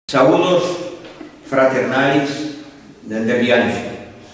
Saúdos fraternais dende Rianxo,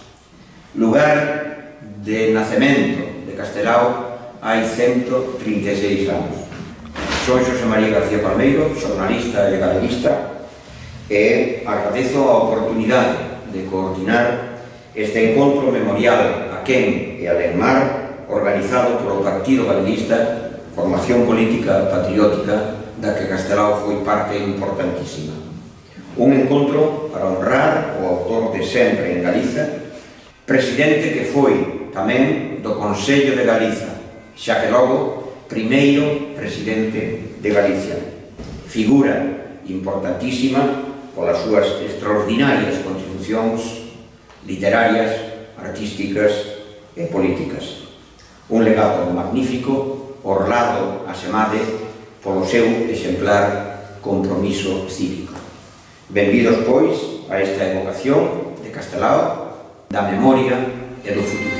lugar de nacemento de Castelao hai 136 anos. Soy Xosé María García Palmeiro, xornalista e galeguista, e agradezo a oportunidade de coordinar este encontro memorial a quen e a Lenmar, organizado polo Partido Galeguista, formación política patriótica da que Castelao foi parte importantísima. Un encontro para honrar o autor de Sempre en Galiza, presidente que foi tamén do Consello de Galiza, xa que logo primeiro presidente de Galicia. Figura importantísima polas súas extraordinarias contribucións literarias, artísticas e políticas. Un legado magnífico, orlado asemade polo seu exemplar compromiso cívico. Benvidos, pois, a esta evocación de Castelao, da memoria e do futuro.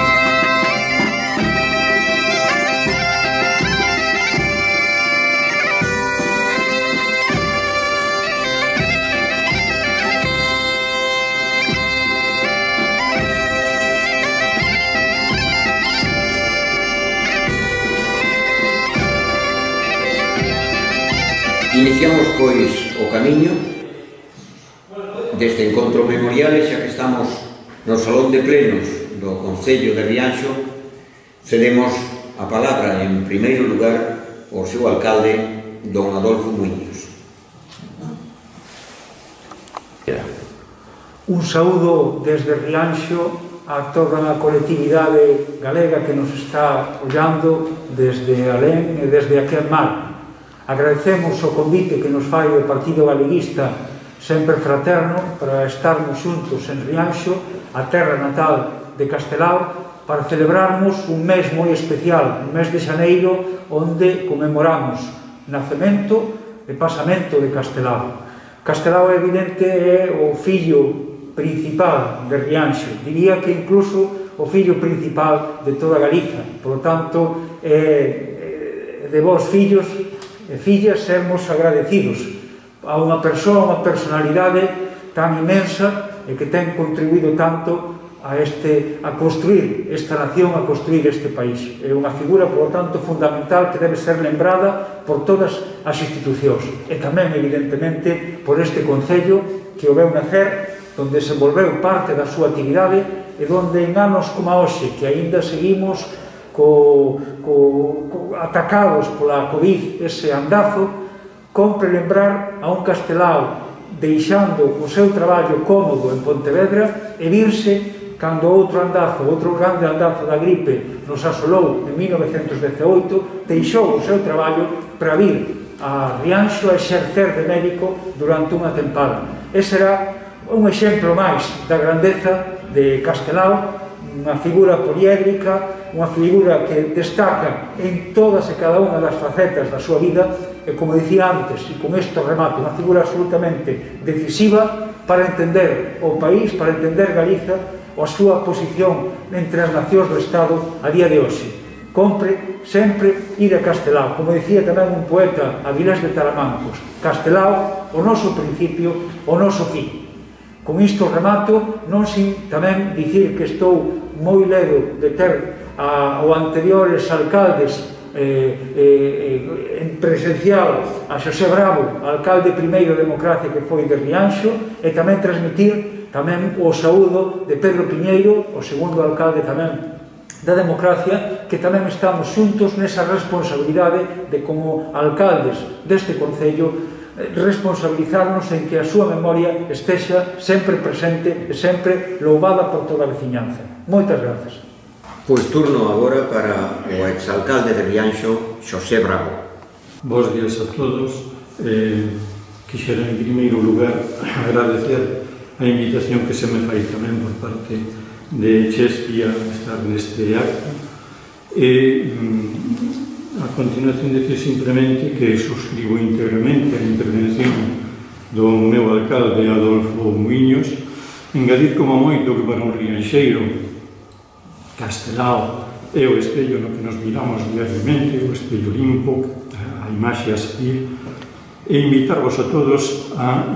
Iniciamos, pois, o camiño deste encontro memorial, xa que estamos no Salón de Plenos do Concello de Rianxo. Cedemos a palabra, en primeiro lugar, ao seu alcalde, don Adolfo Muiños. Un saúdo desde Rianxo a toda a colectividade galega que nos está ollando desde alén e desde aquí al mar. Agradecemos o convite que nos fai o Partido Galeguista Sempre Fraterno para estarmos xuntos en Rianxo, a terra natal de Castelao, para celebrarmos un mes moi especial, un mes de xaneiro, onde conmemoramos nacemento e pasamento de Castelao. Castelao, evidente, é o fillo principal de Rianxo, diría que incluso o fillo principal de toda Galiza. Por lo tanto, de vós, fillos e fillas, sermos agradecidos a unha persoa, unha personalidade tan inmensa e que ten contribuído tanto a construir esta nación, a construir este país. É unha figura, por lo tanto, fundamental que debe ser lembrada por todas as institucións e tamén, evidentemente, por este Concello que o veu nacer, donde se volveu parte da súa actividade e donde en anos como a hoxe, que aínda seguimos atacados pola COVID, ese andazo, compre lembrar a un Castelao deixando o seu traballo cómodo en Pontevedra e virse cando outro grande andazo da gripe nos asolou en 1918, deixou o seu traballo para vir a Rianxo a exercer de médico durante unha tempada. Ese era un exemplo máis da grandeza de Castelao, unha figura poliédrica, unha figura que destaca en todas e cada unha das facetas da súa vida e, como dicía antes, e con isto remato, unha figura absolutamente decisiva para entender o país, para entender Galiza, a súa posición entre as nacións do Estado a día de hoxe. Compre sempre ir a Castelao, como dicía tamén un poeta, Avilés de Taramancos: Castelao, o noso principio, o noso fin. Con isto remato, non sin tamén dicir que estou moi ledo de ter ao anteriores alcaldes en presencial a Xosé Bravo, alcalde primeiro de Democracia que foi de Rianxo, e tamén transmitir tamén o saúdo de Pedro Piñeiro, o segundo alcalde tamén da Democracia, que tamén estamos xuntos nesa responsabilidade de, como alcaldes deste Concello, responsabilizarnos en que a súa memoria estexa sempre presente e sempre louvada por toda a veciñanza. Moitas grazas. Pois turno agora para o exalcalde de Rianxo, Xosé Bravo. Bos días a todos. Quixera, en primeiro lugar, agradecer a invitación que se me fai tamén por parte de Chespi a estar neste acto. A continuación, decir simplemente que suscribo íntegramente a intervención do meu alcalde Adolfo Muiños, engadir como moito que para un rianxeiro Castelao é o espello no que nos miramos diariamente, o espello limpo, a imaxe a seguir, e invitarvos a todos a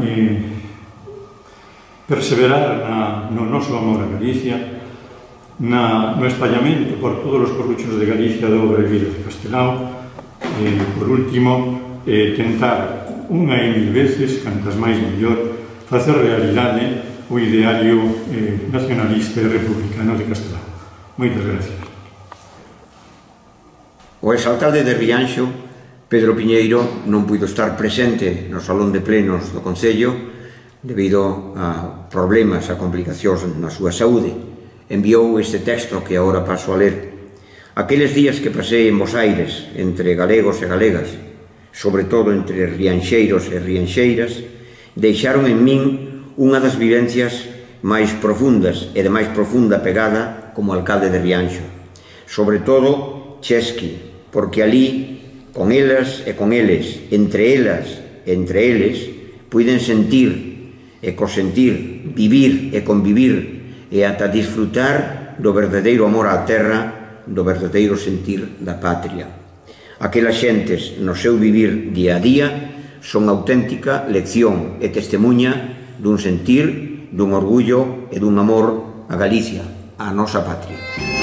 perseverar no noso amor a Galicia, no espallamento por todos os corruchos de Galicia da obra e vida de Castelao, e, por último, tentar unha e mil veces, cantas máis mellor, facer realidade o ideario nacionalista e republicano de Castelao. Moitas gracias. O exalcalde de Rianxo, Pedro Piñeiro, non puido estar presente no salón de plenos do Concello debido a problemas, a complicacións na súa saúde. Enviou este texto que agora paso a ler. Aqueles días que pasei en Bos Aires, entre galegos e galegas, sobre todo entre rianxeiros e rianxeiras, deixaron en min unha das vivencias máis profundas e de máis profunda pegada como alcalde de Rianxo. Sobre todo, Chesky, porque ali, con elas e con eles, entre elas e entre eles, puiden sentir e cosentir, vivir e convivir e ata disfrutar do verdadeiro amor á terra, do verdadeiro sentir da patria. Aquelas xentes no seu vivir día a día son auténtica lección e testemunha dun sentir, dun orgullo e dun amor a Galicia, a nosa patria.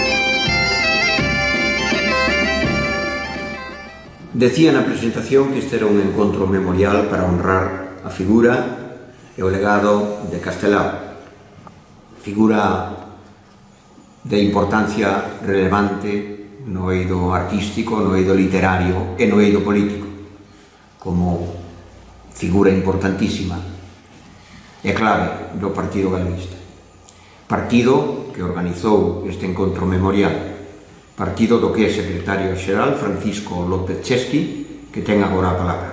Decía na presentación que este era un encontro memorial para honrar a figura e o legado de Castelao, figura de importancia relevante no eido artístico, no eido literario e no eido político, como figura importantísima e clave do Partido Galeguista. Partido que organizou este encontro memorial, partido do que é secretario xeral Francisco López Chesky, que ten agora a palabra.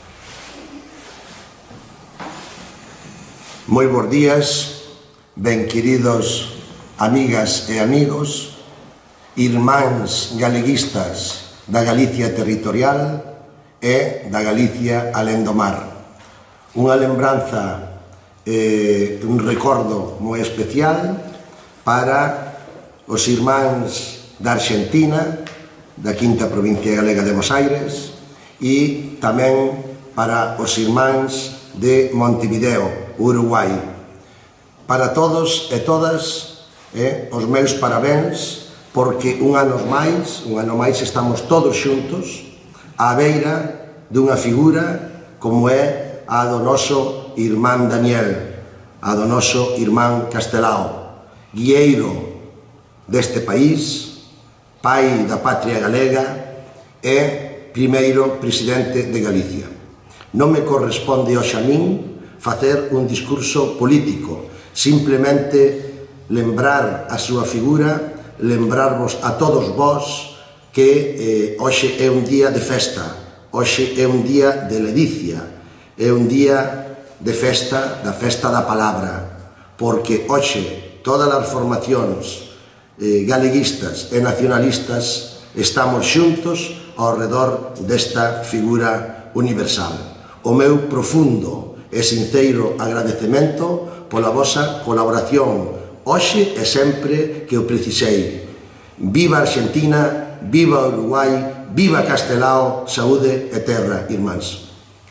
Moi bons días, ben queridos amigas e amigos, irmáns galeguistas da Galicia territorial e da Galicia alén do mar. Unha lembranza, un recordo moi especial para os irmáns da Argentina, da quinta provincia galega de Bos Aires, e tamén para os irmáns de Montevideo, Uruguai. Para todos e todas, os meus parabéns, porque un ano máis estamos todos xuntos á beira dunha figura como é a do noso irmán Daniel, a do noso irmán Castelao, guieiro deste país, pai da patria galega e primeiro presidente de Galicia. Non me corresponde hoxe a min facer un discurso político, simplemente lembrar a súa figura, lembrarvos a todos vós que hoxe é un día de festa, hoxe é un día de ledicia, é un día de festa, da festa da palabra, porque hoxe todas as formacións galeguistas e nacionalistas estamos xuntos ao redor desta figura universal. O meu profundo e sinceiro agradecemento pola vosa colaboración hoxe e sempre que o precisei. Viva Argentina, viva Uruguai, viva Castelao, saúde e terra, irmáns.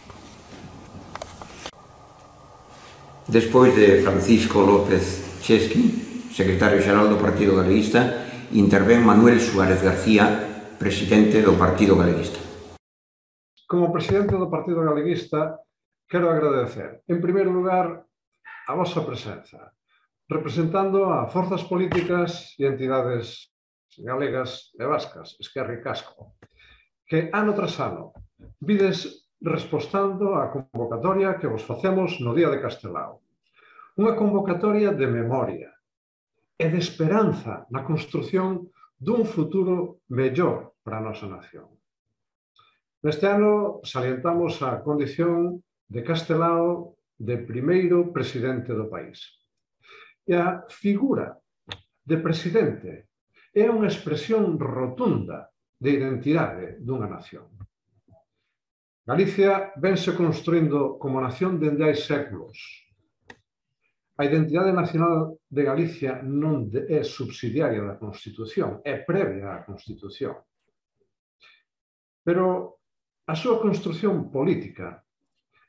Despois de Francisco López Chesky, secretario xeral do Partido Galeguista, intervén Manuel Suárez García, presidente do Partido Galeguista. Como presidente do Partido Galeguista, quero agradecer, en primeiro lugar, a vosa presenza, representando a forzas políticas e entidades galegas e vascas, Esquerra e Casco, que ano tras ano vides respostando á convocatoria que vos facemos no Día de Castelao. Unha convocatoria de memoria e de esperanza na construción dun futuro mellor para a nosa nación. Neste ano salientamos a condición de Castelao de primeiro presidente do país. E a figura de presidente é unha expresión rotunda de identidade dunha nación. Galicia vense construindo como nación dende hai séculos. A identidade nacional de Galicia non é subsidiaria da Constitución, é previa á Constitución. Pero a súa construción política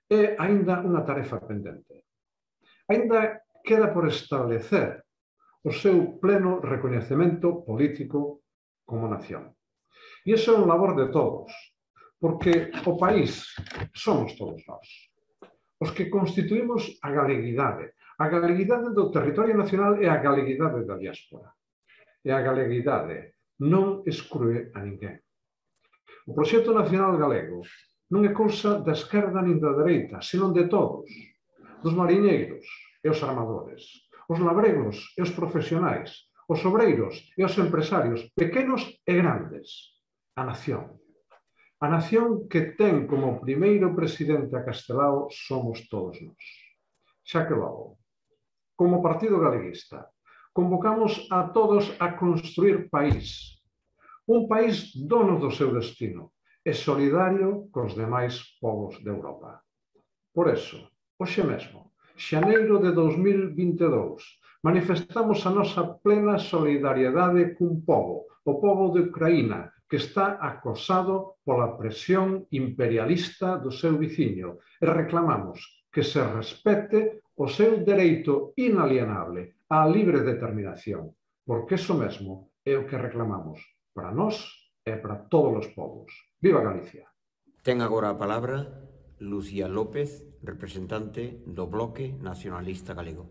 é aínda unha tarefa pendente. Aínda queda por establecer o seu pleno recoñecemento político como nación. E iso é un labor de todos, porque o país somos todos nós. Os que constituímos a galeguidade do territorio nacional e a galeguidade da diáspora. E a galeguidade non exclúe a ninguén. O proxecto nacional galego non é cousa da esquerda nin da dereita, senón de todos, dos mariñeiros e os armadores, os labregos e os profesionais, os obreiros e os empresarios, pequenos e grandes, a nación. A nación que ten como primeiro presidente a Castelao somos todos nós. Xa que logo, como Partido Galeguista, convocamos a todos a construir país. Un país dono do seu destino e solidario cos demais povos de Europa. Por eso, hoxe mesmo, xaneiro de 2022, manifestamos a nosa plena solidariedade cun pobo, o pobo de Ucraína, que está acosado pola presión imperialista do seu veciño e reclamamos que se respete o seu dereito inalienable á libre determinación, porque iso mesmo é o que reclamamos para nós e para todos os povos. Viva Galicia! Ten agora a palabra Lucía López, representante do Bloque Nacionalista Galego.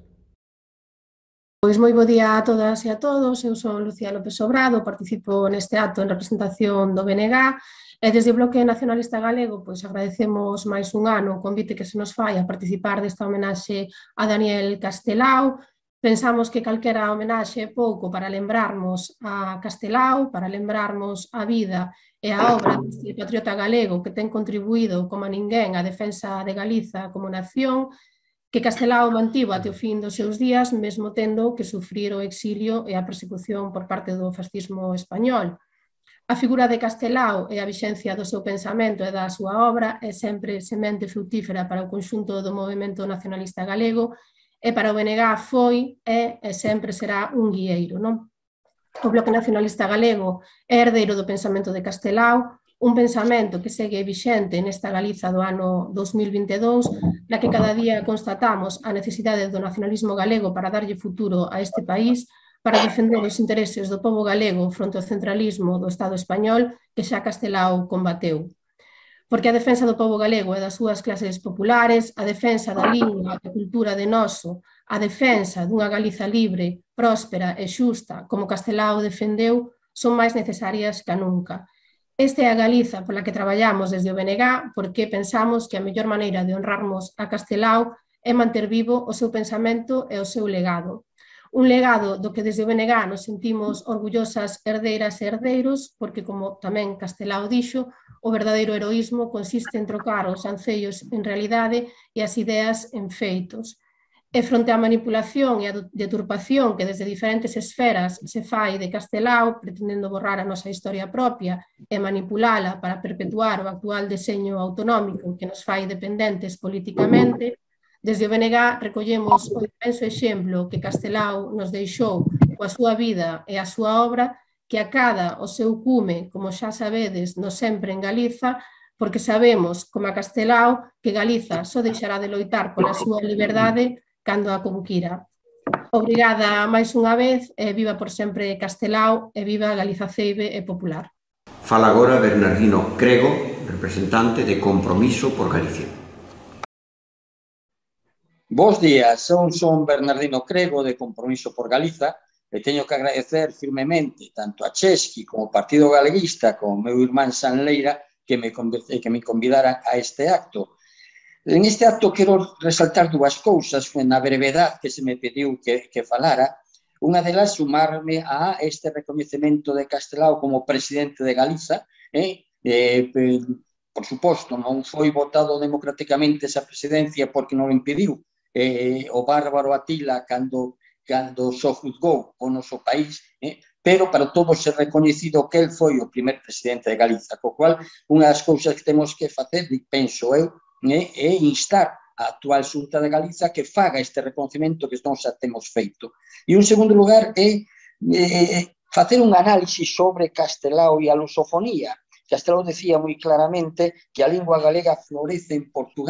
Pois moi bo día a todas e a todos, eu son Lucía López Sobrado, participo neste acto en representación do BNG e desde o Bloque Nacionalista Galego pois agradecemos máis un ano o convite que se nos fai a participar desta homenaxe a Daniel Castelao. Pensamos que calquera homenaxe é pouco para lembrarmos a Castelao, para lembrarmos a vida e a obra deste patriota galego que ten contribuído como ninguén á defensa de Galiza como nación, que Castelao mantivo até o fin dos seus días, mesmo tendo que sufrir o exilio e a persecución por parte do fascismo español. A figura de Castelao e a vixencia do seu pensamento e da súa obra é sempre semente frutífera para o conxunto do movemento nacionalista galego e para o BNG foi e sempre será un guieiro. O Bloque Nacionalista Galego é herdeiro do pensamento de Castelao, un pensamento que segue vixente nesta Galiza do ano 2022, na que cada día constatamos a necesidade do nacionalismo galego para darlle futuro a este país, para defender os intereses do pobo galego fronte ao centralismo do Estado español que xa Castelao combateu. Porque a defensa do pobo galego e das súas clases populares, a defensa da lingua e cultura de noso, a defensa dunha Galiza libre, próspera e xusta, como Castelao defendeu, son máis necesarias que nunca. Esta é a Galiza pola que traballamos desde o BNG, porque pensamos que a mellor maneira de honrarmos a Castelao é manter vivo o seu pensamento e o seu legado. Un legado do que desde o BNG nos sentimos orgullosas herdeiras e herdeiros, porque, como tamén Castelao dixo, o verdadeiro heroísmo consiste en trocar os ancellos en realidade e as ideas en feitos. E fronte á manipulación e á deturpación que desde diferentes esferas se fai de Castelao, pretendendo borrar a nosa historia propia e manipulala para perpetuar o actual deseño autonómico que nos fai dependentes políticamente, desde o BNG recollemos o inmenso exemplo que Castelao nos deixou coa súa vida e a súa obra, que acada o seu cume, como xa sabedes, no sempre en Galiza, porque sabemos, como a Castelao, que Galiza só deixará de loitar pola súa liberdade cando a conquira. Obrigada máis unha vez e viva por sempre Castelao e viva Galiza ceibe e popular. Fala agora Bernardino Crego, representante de Compromiso por Galicia. Bos días, son Bernardino Crego de Compromiso por Galiza e teño que agradecer firmemente tanto a Chesky como ao Partido Galeguista como ao meu irmán Sanleira que me convidaran a este acto. En este acto quero resaltar dúas cousas na brevedade que se me pediu que falara. Unha delas, sumarme a este recoñecemento de Castelao como presidente de Galiza. Por suposto, non foi votado democráticamente esa presidencia porque non o impediu o bárbaro Atila cando só juzgou o noso país, pero para todos é recoñecido que el foi o primer presidente de Galiza, co cual unha das cousas que temos que facer, penso eu, é instar a actual Xunta de Galiza que faga este reconocimento que nós xa temos feito. E, en segundo lugar, é facer un análisis sobre Castelao e a lusofonía. Castelao decía moi claramente que a lingua galega florece en Portugal,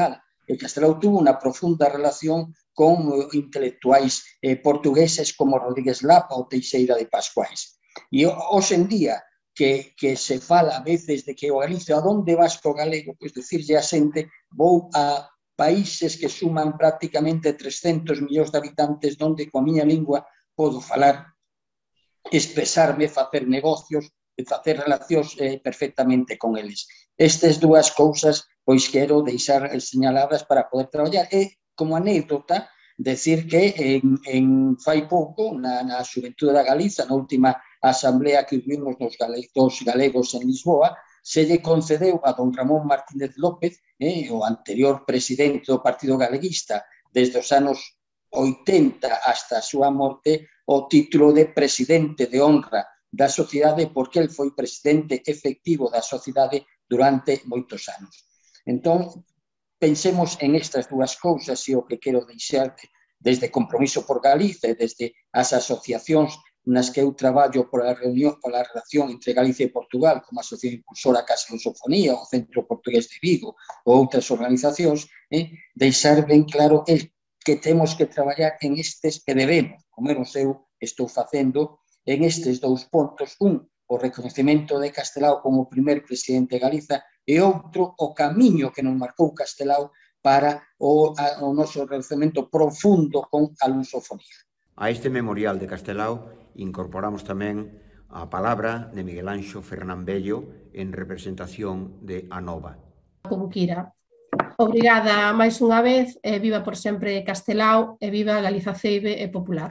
Castelao tuvo una profunda relación con intelectuais portugueses como Rodríguez Lapa ou Teixeira de Pascuais. E hoxe en día que se fala a veces de que o Galicia, a donde vas co galego, pois dicirlle a xente, vou a países que suman prácticamente 300 millóns de habitantes, donde coa miña lingua podo falar, expresarme, facer negocios, facer relacións perfectamente con eles. Estas dúas cousas, pois quero deixar señaladas para poder traballar. E, como anécdota, decir que fai pouco, na Xuventude da Galiza, na última asamblea que vimos dos galegos en Lisboa, se lle concedeu a don Ramón Martínez López, o anterior presidente do Partido Galeguista, desde os anos 80 hasta a súa morte, o título de presidente de honra da sociedade, porque el foi presidente efectivo da sociedade durante moitos anos. Entón, pensemos en estas dúas cousas e o que quero deixar desde Compromiso por Galicia e desde as asociacións nas que eu traballo pola relación entre Galicia e Portugal, como a Asociación Impulsora Casa Lusofonía, o Centro Portugués de Vigo ou outras organizacións, deixar ben claro que temos que traballar en estes que debemos, como eu estou facendo, en estes dous pontos, o reconhecimento de Castelao como primer presidente de Galiza e outro, o camiño que nos marcou Castelao para o noso relacionamento profundo con a lusofonía. A este memorial de Castelao incorporamos tamén a palabra de Miguel Anxo Fernán Bello en representación de Anova. Como quira. Obrigada máis unha vez, e viva por sempre Castelao, e viva Galiza Ceibe e Popular.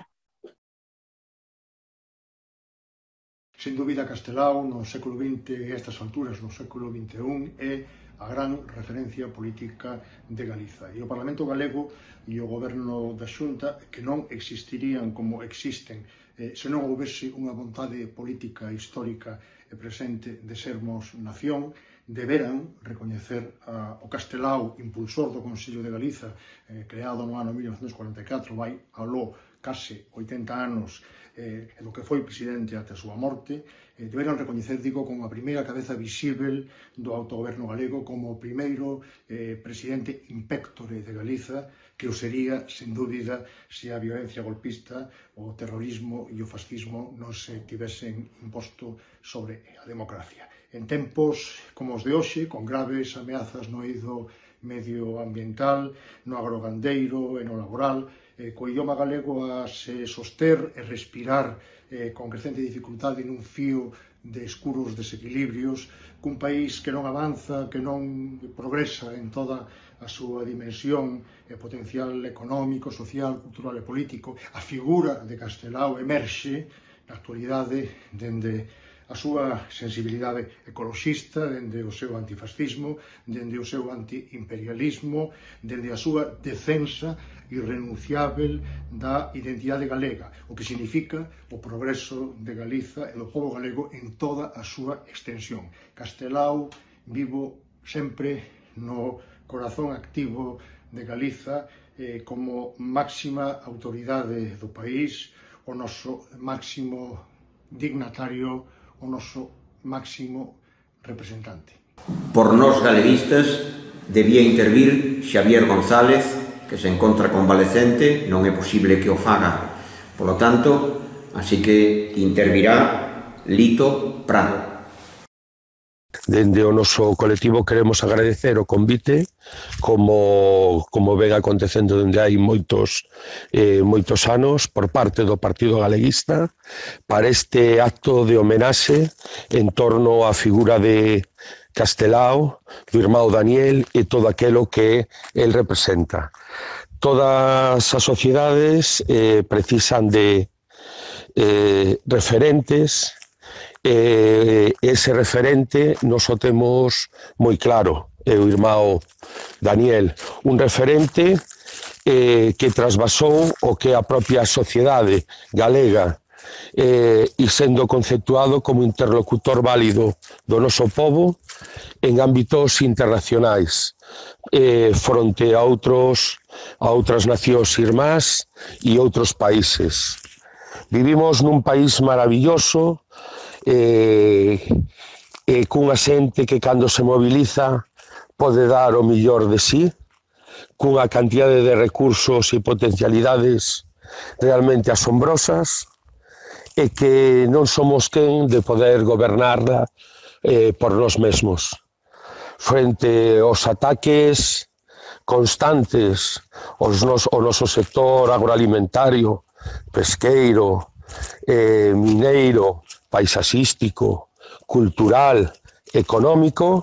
Sin dúbida, Castelao no século XX e estas alturas no século XXI é a gran referencia política de Galiza. E o Parlamento Galego e o Goberno da Xunta, que non existirían como existen se non houvese unha vontade política histórica e presente de sermos nación, deberan recoñecer o Castelao, impulsor do Consello de Galiza, creado no ano 1944, vai aló case 80 anos, do que foi presidente até a súa morte, deberan recoñecer, digo, como a primeira cabeza visível do autogoberno galego, como o primeiro presidente impéctore de Galiza, que o sería, sen dúbida, se a violencia golpista, o terrorismo e o fascismo non se tivesen imposto sobre a democracia. En tempos como os de hoxe, con graves ameazas no eido medioambiental, no agrogandeiro e no laboral, co idioma galego a se soster e respirar con crecente dificultade nun fío de escuros desequilibrios, cun país que non avanza, que non progresa en toda a súa dimensión e potencial económico, social, cultural e político. A figura de Castelao emerxe na actualidade dende a súa sensibilidade ecoloxista, dende o seu antifascismo, dende o seu antiimperialismo, dende a súa defensa irrenunciável da identidade galega, o que significa o progreso de Galiza e do pobo galego en toda a súa extensión. Castelao vivo sempre no corazón activo de Galiza como máxima autoridade do país, o noso máximo dignatario, o noso máximo representante. Por nós galeguistas debía intervir Xavier González, que se encontra convalecente, non é posible que o faga. Por lo tanto, así que intervirá Lito Prado. Dende o noso colectivo queremos agradecer o convite, como ven acontecendo dende hai moitos anos por parte do Partido Galeguista para este acto de homenaxe en torno á figura de Castelao, do irmão Daniel e todo aquilo que el representa. Todas as sociedades precisan de referentes. Ese referente nos o temos moi claro, é o irmão Daniel, un referente que trasvasou o que a propia sociedade galega e sendo conceptuado como interlocutor válido do noso povo en ámbitos internacionais fronte a outras nacións irmás e outros países. Vivimos nun país maravilloso, cunha xente que cando se moviliza pode dar o mellor de sí, cunha cantidade de recursos e potencialidades realmente asombrosas, e que non somos quen de poder gobernarla por nós mesmos. Frente aos ataques constantes ao noso sector agroalimentario, pesqueiro, mineiro, paisaxístico, cultural, económico,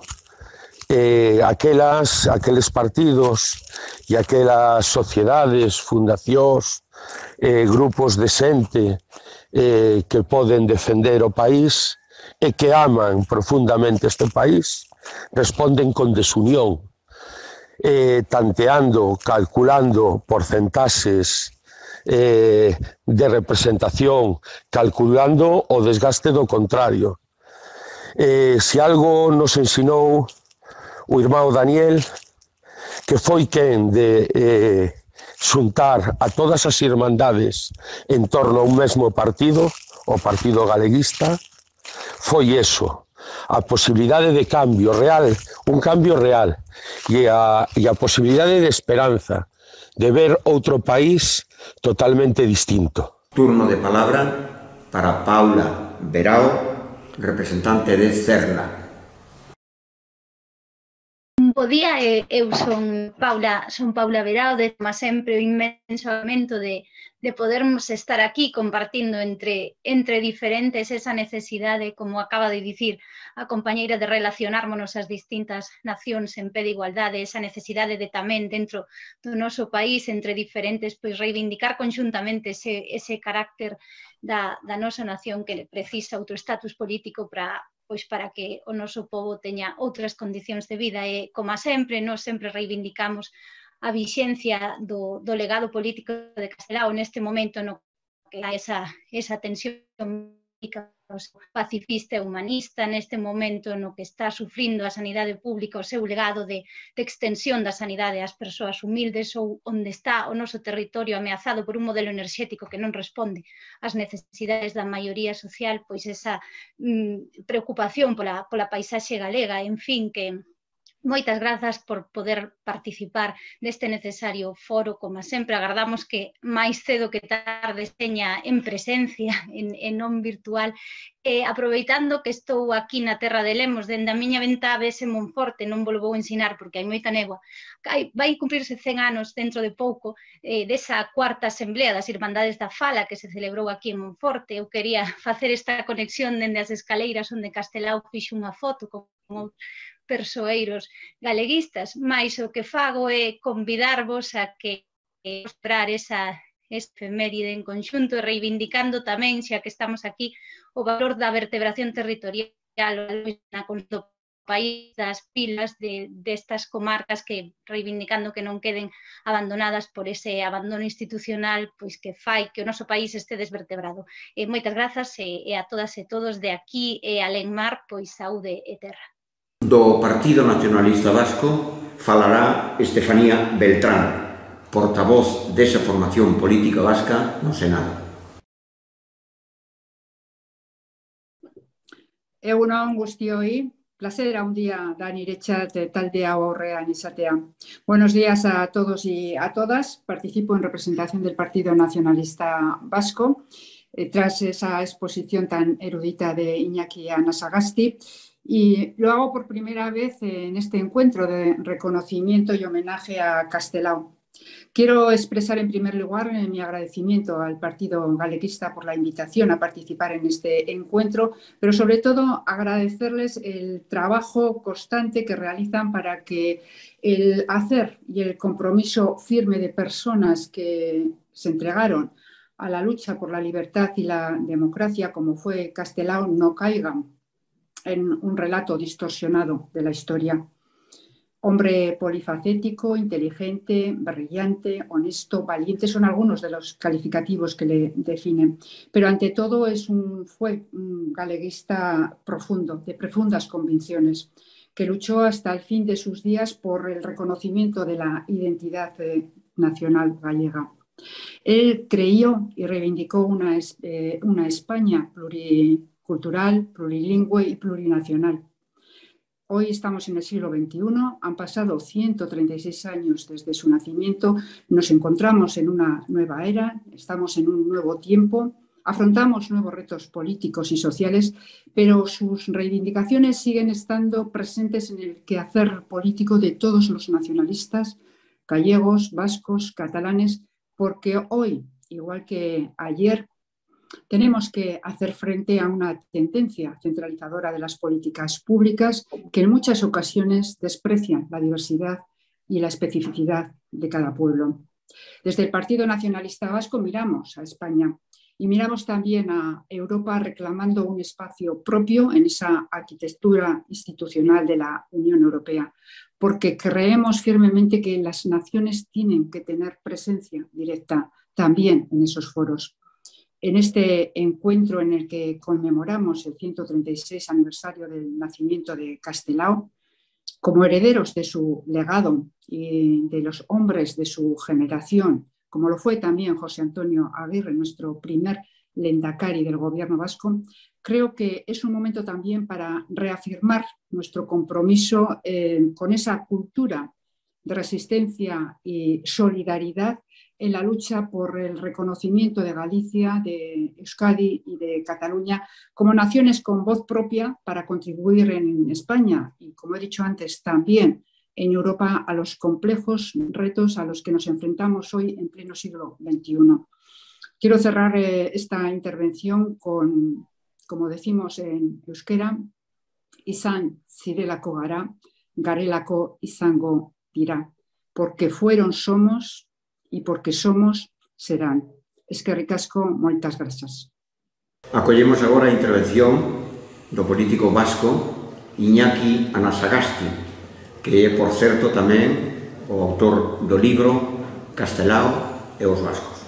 aqueles partidos e aquelas sociedades, fundacións, grupos de xente que poden defender o país e que aman profundamente este país, responden con desunión, tanteando, calculando porcentaxes de representación, calculando o desgaste do contrario. Se algo nos ensinou o irmão Daniel, que foi quen de xuntar a todas as irmandades en torno a un mesmo partido, o Partido Galeguista, foi eso, a posibilidade de cambio real, un cambio real, e a posibilidade de esperanza, de ver outro país totalmente distinto. Turno de palabra para Paula Verao, representante de Cerna. Bo día, eu son Paula Verao, de como sempre o inmenso momento de podermos estar aquí compartindo entre diferentes esa necesidade, como acaba de dicir a compañeira, de relacionarmonos as distintas nacións en pé de igualdade, esa necesidade de tamén dentro do noso país, entre diferentes, pois reivindicar conxuntamente ese carácter da nosa nación que precisa outro estatus político para que o noso pobo teña outras condicións de vida. E, como sempre, nós sempre reivindicamos a vixencia do legado político de Castelao neste momento no que hai esa tensión pacifista e humanista, neste momento no que está sufrindo a sanidade pública o seu legado de extensión da sanidade ás persoas humildes, ou onde está o noso territorio ameazado por un modelo enerxético que non responde ás necesidades da maioría social, pois esa preocupación pola paisaxe galega, en fin, que moitas grazas por poder participar deste necesario foro. Como sempre, agardamos que máis cedo que tarde teña en presencia, en non virtual. Aproveitando que estou aquí na terra de Lemos, dende a miña ventá vese Monforte, non vos vou ensinar porque hai moita néboa. Vai cumprirse 100 anos dentro de pouco desa cuarta asamblea das Irmandades da Fala que se celebrou aquí en Monforte. Eu quería facer esta conexión dende as escaleiras onde Castelao fixo unha foto con persoeiros galeguistas, mais o que fago é convidarvos a que esperar esa efeméride en conxunto, e reivindicando tamén, xa que estamos aquí, o valor da vertebración territorial na do país, das pilas destas comarcas, que reivindicando que non queden abandonadas por ese abandono institucional, pois que fai que o noso país este desvertebrado. Moitas grazas e a todas e todos de aquí e alén mar, pois saúde e terra. Do Partido Nacionalista Vasco falará Estefanía Beltrán, portavoz desa formación política vasca no Senado. Egunon guztioi, placer handia da niretzat taldea aurrean izatea. Buenos días a todos y a todas. Participo en representación del Partido Nacionalista Vasco tras esa exposición tan erudita de Iñaki Anasagasti. Y lo hago por primera vez en este encuentro de reconocimiento y homenaje a Castelao. Quiero expresar en primer lugar mi agradecimiento al Partido Galeguista por la invitación a participar en este encuentro, pero sobre todo agradecerles el trabajo constante que realizan para que el hacer y el compromiso firme de personas que se entregaron a la lucha por la libertad y la democracia, como fue Castelao, no caigan en un relato distorsionado de la historia. Hombre polifacético, inteligente, brillante, honesto, valiente, son algunos de los calificativos que le definen. Pero ante todo fue un galeguista profundo, de profundas convicciones, que luchó hasta el fin de sus días por el reconocimiento de la identidad nacional gallega. Él creyó y reivindicó una España pluricultural, plurilingüe y plurinacional. Hoy estamos en el siglo XXI, han pasado 136 años desde su nacimiento, nos encontramos en una nueva era, estamos en un nuevo tiempo, afrontamos nuevos retos políticos y sociales, pero sus reivindicaciones siguen estando presentes en el quehacer político de todos los nacionalistas, gallegos, vascos, catalanes, porque hoy, igual que ayer, tenemos que hacer frente a una tendencia centralizadora de las políticas públicas que en muchas ocasiones desprecian la diversidad y la especificidad de cada pueblo. Desde el Partido Nacionalista Vasco miramos a España y miramos también a Europa reclamando un espacio propio en esa arquitectura institucional de la Unión Europea, porque creemos firmemente que las naciones tienen que tener presencia directa también en esos foros. En este encuentro en el que conmemoramos el 136 aniversario del nacimiento de Castelao, como herederos de su legado y de los hombres de su generación, como lo fue también José Antonio Aguirre, nuestro primer lehendakari del gobierno vasco, creo que es un momento también para reafirmar nuestro compromiso con esa cultura de resistencia y solidaridad en la lucha por el reconocimiento de Galicia, de Euskadi y de Cataluña como naciones con voz propia para contribuir en España y, como he dicho antes, también en Europa a los complejos retos a los que nos enfrentamos hoy en pleno siglo XXI. Quiero cerrar esta intervención con, como decimos en euskera, izan zirelako gara, garelako izango dira, porque fueron somos y porque somos serán. Eskerrik asko, moitas grazas. Acollemos agora a intervención do político vasco Iñaki Anasagasti, que é, por certo, tamén o autor do libro Castelao e os vascos.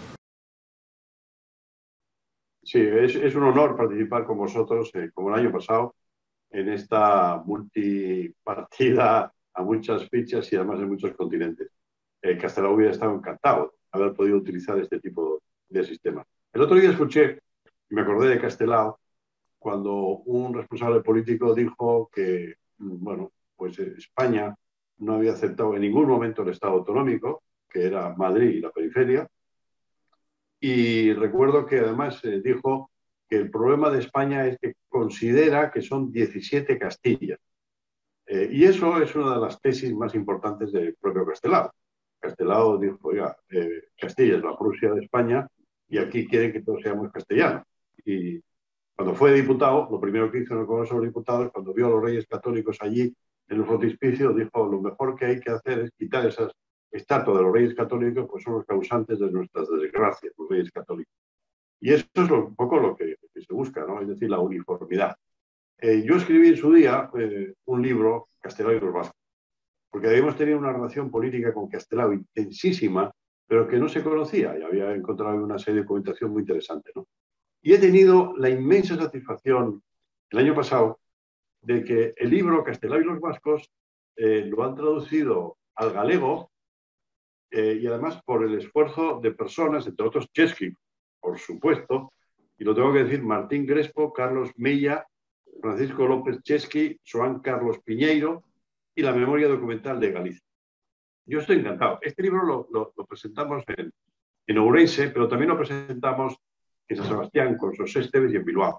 Sí, es un honor participar con vosotros, como el año pasado, en esta multipartida a muchas fichas y además en muchos continentes. Castelao hubiera estado encantado de haber podido utilizar este tipo de sistema. El otro día escuché, y me acordé de Castelao, cuando un responsable político dijo que, bueno, pues España no había aceptado en ningún momento el Estado autonómico, que era Madrid y la periferia, y recuerdo que además dijo que el problema de España es que considera que son 17 Castillas. Y eso es una de las tesis más importantes del propio Castelao. Castelao dijo, oiga, Castilla es la Prusia de España y aquí quieren que todos seamos castellanos. Y cuando fue diputado, lo primero que hizo en el Congreso de los Diputados, cuando vio a los reyes católicos allí en el frontispicio, dijo, lo mejor que hay que hacer es quitar esas estatuas de los reyes católicos, pues son los causantes de nuestras desgracias, los reyes católicos. Y eso es un poco lo que se busca, ¿no? Es decir, la uniformidad. Yo escribí en su día un libro, Castelao y los vascos, porque habíamos tenido una relación política con Castelao intensísima, pero que no se conocía, y había encontrado una serie de documentación muy interesante, ¿no? Y he tenido la inmensa satisfacción el año pasado de que el libro Castelao y los vascos lo han traducido al galego y además por el esfuerzo de personas, entre otros Chesky, por supuesto, y lo tengo que decir, Martín Crespo, Carlos Mella, Francisco López Chesky, Joan Carlos Piñeiro y la memoria documental de Galicia. Yo estoy encantado. Este libro lo presentamos en Ourense, pero también lo presentamos en San Sebastián, con José Esteves y en Bilbao.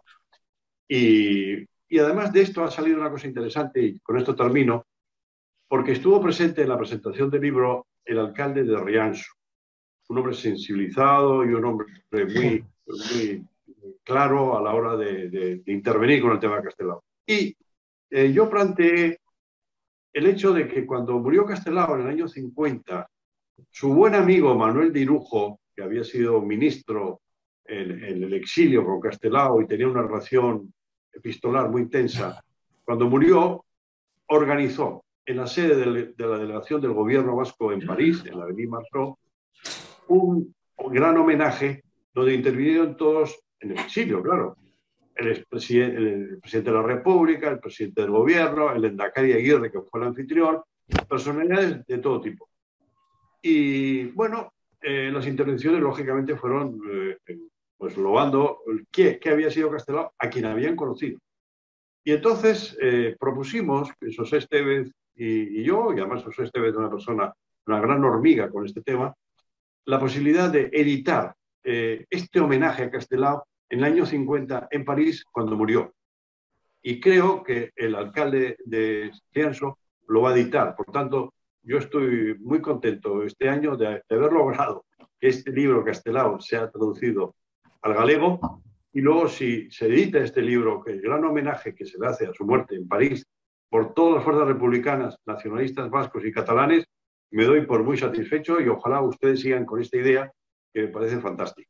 Y además de esto ha salido una cosa interesante, y con esto termino, porque estuvo presente en la presentación del libro el alcalde de Rianxo, un hombre sensibilizado y un hombre muy claro a la hora de intervenir con el tema de Castelao. Y yo planteé el hecho de que cuando murió Castelao en el año 50, su buen amigo Manuel de Irujo, que había sido ministro en el exilio con Castelao y tenía una relación epistolar muy tensa, cuando murió organizó en la sede de la delegación del gobierno vasco en París, en la Avenida Marceau, un gran homenaje donde intervinieron todos en el exilio, claro. El presidente de la República, el presidente del gobierno, el lehendakari Aguirre, que fue el anfitrión, personalidades de todo tipo. Y bueno, las intervenciones lógicamente fueron pues loando qué había sido Castelao, a quien habían conocido. Y entonces propusimos que José Estévez y yo, y además José Estévez es una persona, una gran hormiga con este tema, la posibilidad de editar este homenaje a Castelao en el año 50 en París, cuando murió. Y creo que el alcalde de Briançon lo va a editar. Por tanto, yo estoy muy contento este año de haber logrado que este libro Castelao sea traducido al galego. Y luego, si se edita este libro, que el gran homenaje que se le hace a su muerte en París por todas las fuerzas republicanas, nacionalistas vascos y catalanes, me doy por muy satisfecho y ojalá ustedes sigan con esta idea que me parece fantástica.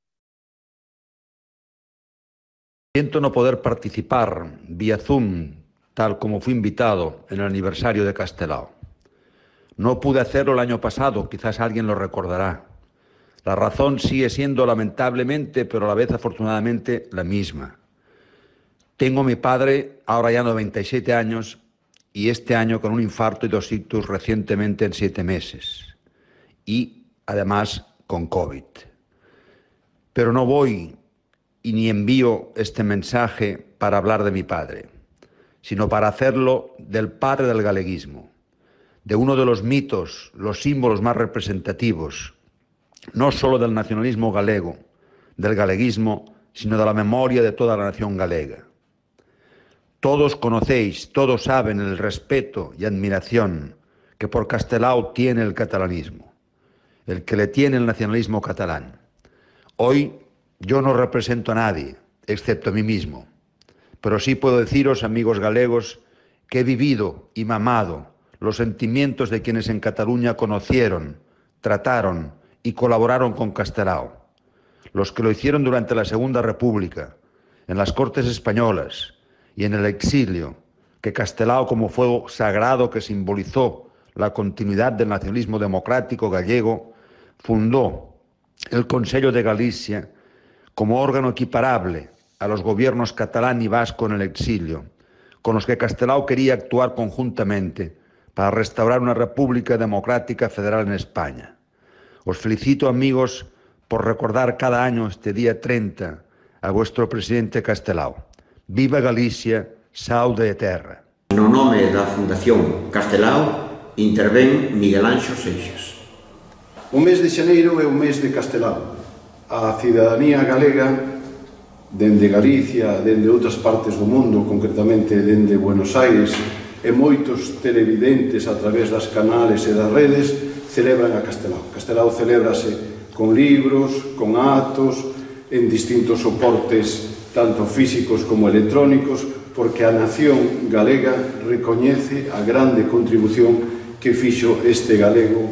Siento no poder participar vía Zoom, tal como fui invitado en el aniversario de Castelao. No pude hacerlo el año pasado, quizás alguien lo recordará. La razón sigue siendo lamentablemente, pero a la vez afortunadamente, la misma. Tengo a mi padre, ahora ya 97 años, y este año con un infarto y 2 ictus recientemente en 7 meses. Y, además, con COVID. Pero no voy y ni envío este mensaje para hablar de mi padre, sino para hacerlo del padre del galeguismo, de uno de los mitos, los símbolos más representativos, no solo del nacionalismo galego, del galeguismo, sino de la memoria de toda la nación galega. Todos conocéis, todos saben el respeto y admiración que por Castelao tiene el catalanismo, el que le tiene el nacionalismo catalán. Hoy yo no represento a nadie, excepto a mí mismo, pero sí puedo deciros, amigos galegos, que he vivido y mamado los sentimientos de quienes en Cataluña conocieron, trataron y colaboraron con Castelao, los que lo hicieron durante la Segunda República, en las Cortes Españolas y en el exilio, que Castelao, como fuego sagrado que simbolizó la continuidad del nacionalismo democrático gallego, fundó el Consello de Galicia como órgano equiparable a los gobiernos catalán y vasco en el exilio, con los que Castelao quería actuar conjuntamente para restaurar una república democrática federal en España. Os felicito, amigos, por recordar cada año este día 30 a vuestro presidente Castelao. Viva Galicia, saúde e terra. No nome da Fundación Castelao intervén Miguel Anxo Seixas. O mes de xaneiro é o mes de Castelao. A cidadanía galega, dende Galicia, dende outras partes do mundo, concretamente dende Buenos Aires, e moitos televidentes a través das canales e das redes, celebran a Castelao. Castelao celébrase con libros, con actos, en distintos soportes, tanto físicos como electrónicos, porque a nación galega recoñece a grande contribución que fixo este galego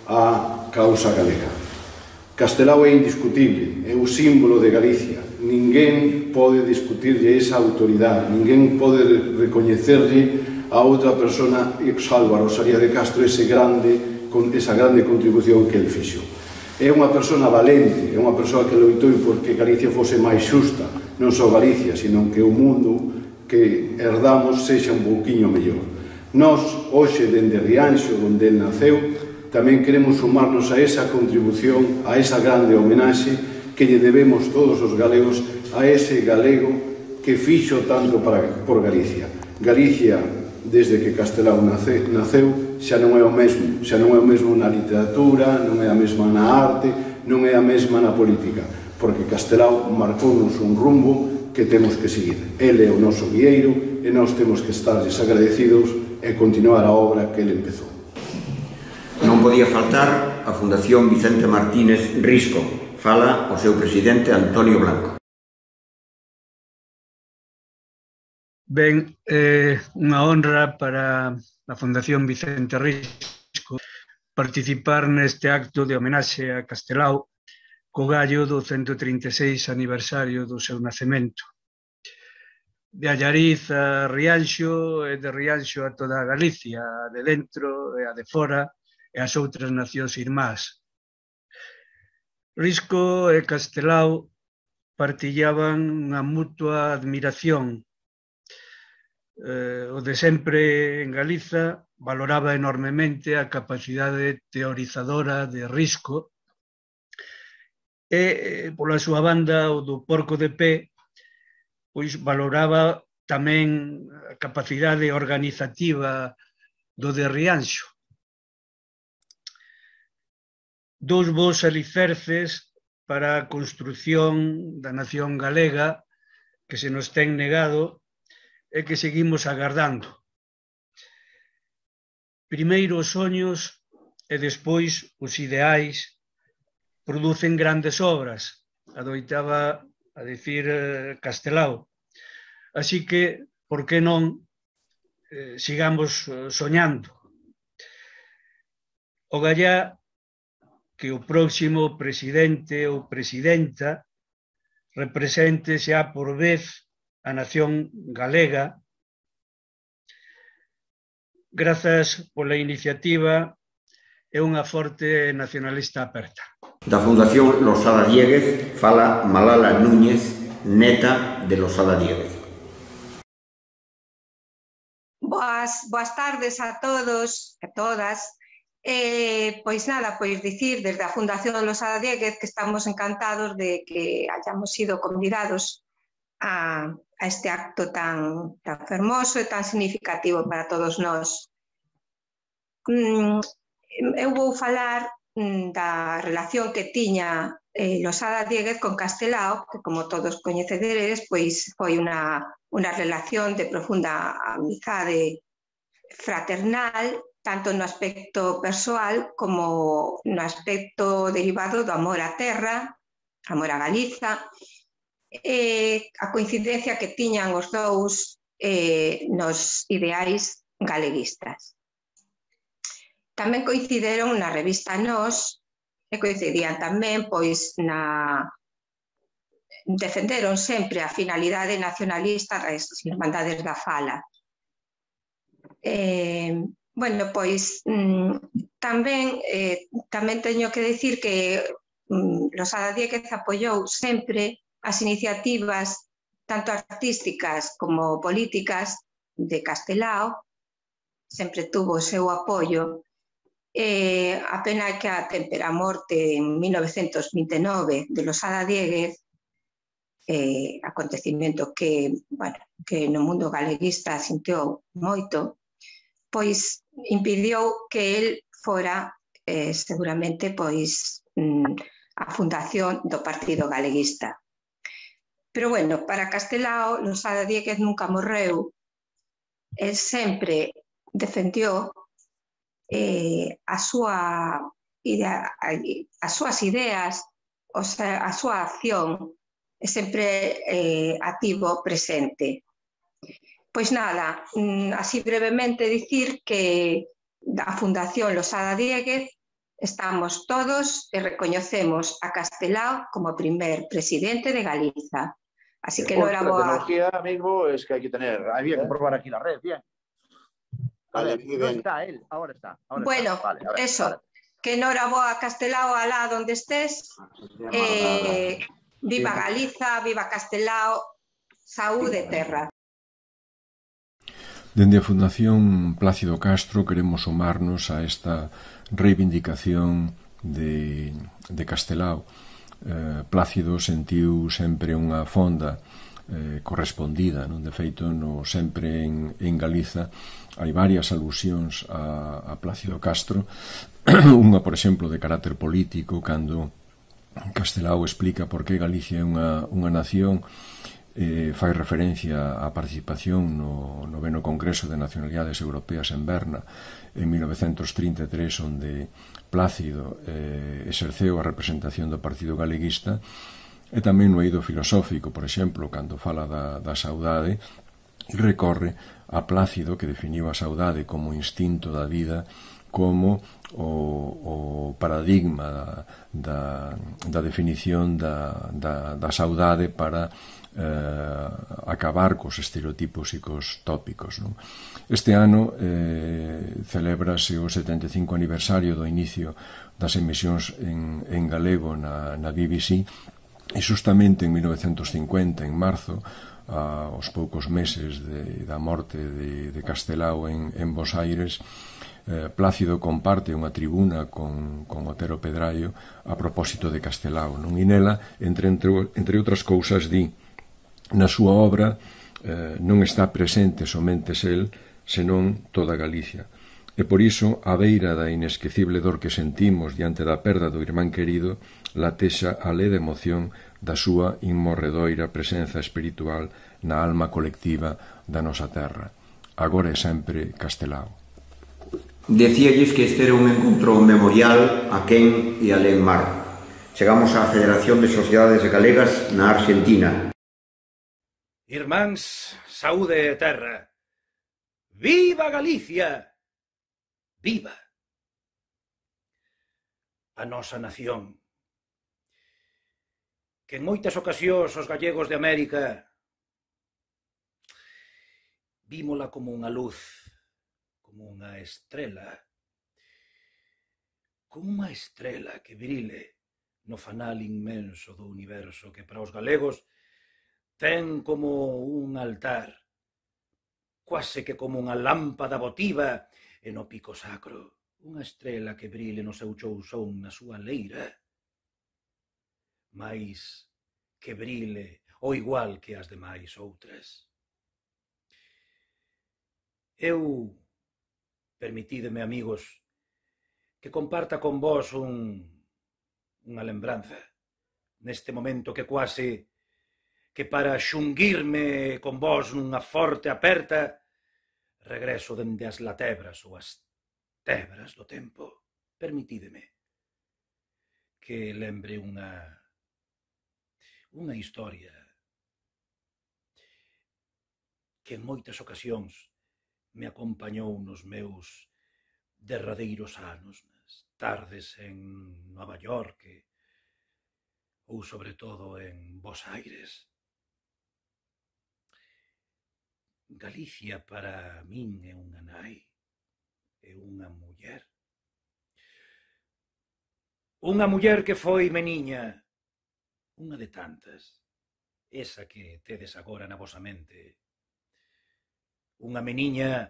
á causa galega. Castelao é indiscutible, é o símbolo de Galicia. Ninguén pode discutirlle esa autoridade, ninguén pode recoñecerlle a outra persona, salvo a Rosalía de Castro, esa grande contribución que el fixo. É unha persona valente, é unha persoa que loitou porque Galicia fose máis xusta, non só Galicia, sino que o mundo que herdamos sexa un pouquiño mellor. Nós, hoxe, dende Rianxo, onde el naceu, tamén queremos sumarnos a esa contribución, a esa grande homenaxe que lle debemos todos os galegos a ese galego que fixo tanto por Galicia. Galicia, desde que Castelao naceu, xa non é o mesmo na literatura, non é a mesma na arte, non é a mesma na política, porque Castelao marcounos un rumbo que temos que seguir. Ele é o noso guieiro e nós temos que estarles agradecidos e continuar a obra que ele empezou. Non podía faltar a Fundación Vicente Martínez Risco. Fala o seu presidente Antonio Blanco. Ben, unha honra para a Fundación Vicente Risco participar neste acto de homenaxe a Castelao co gallo do 136 aniversario do seu nacemento. De Allariz a Rianxo e de Rianxo a toda a Galicia, a de dentro e a de fora, e as outras nacións irmás. Risco e Castelao partillaban unha mutua admiración. O de sempre en Galiza valoraba enormemente a capacidade teorizadora de Risco e, pola súa banda, o do Porco de Pé, pois valoraba tamén a capacidade organizativa do de Rianxo. Dous bons alicerces para a construción da nación galega que se nos ten negado e que seguimos agardando. Primeiro os soños e despois os ideais producen grandes obras, adoitaba a dicir Castelao. Así que, por que non, sigamos soñando. O gallá que o próximo presidente ou presidenta represente xa por vez a nación galega. Grazas pola iniciativa e unha forte nacionalista aperta. Da Fundación Losada Diéguez fala Malala Núñez, neta de Losada Diéguez. Boas tardes a todos e todas. Pois nada, pois dicir desde a Fundación Losada Diéguez que estamos encantados de que hayamos sido convidados a este acto tan fermoso e tan significativo para todos nós. Eu vou falar da relación que tiña Losada Diéguez con Castelao, que como todos coñeceredes, pois foi unha relación de profunda amizade fraternal, tanto no aspecto persoal como no aspecto derivado do amor á terra, amor a Galiza, a coincidencia que tiñan os dous nos ideais galeguistas. Tamén coincideron na revista Nós e coincidían tamén pois defenderon sempre a finalidade nacionalista das Irmandades da Fala. Bueno, pois tamén teño que dicir que Losada Diéguez apoiou sempre as iniciativas tanto artísticas como políticas de Castelao, sempre tuvo o seu apoio. A pena é que a temperamorte en 1929 de Losada Diéguez, acontecimento que no mundo galeguista sintió moito, pois impidiu que el fora seguramente pois a fundación do Partido Galeguista. Pero bueno, para Castelao, Losada Diéguez nunca morreu. El sempre defendió as súas ideas, o sea, a súa acción sempre ativo presente. Pois nada, así brevemente dicir que a Fundación Losada Diéguez estamos todos e recoñecemos a Castelao como primer presidente de Galiza. Así que enhoraboa. La tecnología, amigo, es que hay que tener, había que probar aquí la red, bien. Vale, no está él, ahora está. Bueno, vale, eso, que enhoraboa a Castelao, alá donde estés. Viva Galiza, viva Castelao, saúde e terra. Dende a Fundación Plácido Castro queremos sumarnos a esta reivindicación de Castelao. Plácido sentiu sempre unha fonda correspondida, non? De feito, sempre en Galiza hai varias alusións a Plácido Castro, unha, por exemplo, de carácter político, cando Castelao explica por que Galicia é unha nación, fai referencia á participación no 9º Congreso de Nacionalidades Europeas en Berna en 1933, onde Plácido exerceu a representación do Partido Galeguista, e tamén no eido filosófico, por exemplo, cando fala da saudade, recorre a Plácido, que definiu a saudade como instinto da vida, como o paradigma da definición da saudade para acabar cos estereotipos e cos tópicos. Este ano celébrase o 75 aniversario do inicio das emisións en galego na BBC, e justamente en 1950, en marzo, aos poucos meses da morte de Castelao en Bos Aires, Plácido comparte unha tribuna con Otero Pedraio a propósito de Castelao, non? E nela, entre outras cousas, di: na súa obra non está presente somente el, senón toda Galicia. E por iso, a beira da inesquecible dor que sentimos diante da perda do irmán querido, latexa a leda emoción da súa inmorredoira presenza espiritual na alma colectiva da nosa terra. Agora e sempre Castelao. Decíalles que este era un encontro memorial a quen e alén mar. Chegamos á Federación de Sociedades Galegas na Argentina. Irmáns, saúde e terra. Viva Galicia! Viva! A nosa nación. Que en moitas ocasións os gallegos de América vímola como unha luz, como unha estrela que brile no fanal inmenso do universo que para os galegos ten como un altar, quase que como unha lámpada votiva e no pico sacro, unha estrela que brile no seu chousón na súa leira, mais que brile o igual que as demais outras. Eu, permitídeme, amigos, que comparta con vós unha lembranza neste momento que quase que para xunguirme con vós nunha forte aperta regreso dende as latebras ou as tebras do tempo. Permitídeme que lembre unha historia que en moitas ocasións me acompañou nos meus derradeiros anos, nas tardes en Nova York ou sobre todo en Bos Aires. Galicia para min é unha nai, é unha muller. Unha muller que foi meniña, unha de tantas, esa que tedes agora na vosa mente. Unha meniña